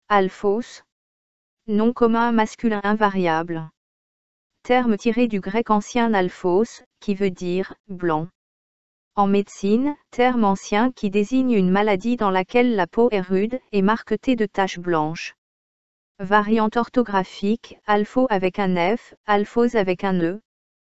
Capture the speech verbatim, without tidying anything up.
Alphos. Nom commun masculin invariable. Terme tiré du grec ancien alphos, qui veut dire « blanc ». En médecine, terme ancien qui désigne une maladie dans laquelle la peau est rude et marquetée de taches blanches. Variante orthographique, alpho avec un F, alphose avec un E,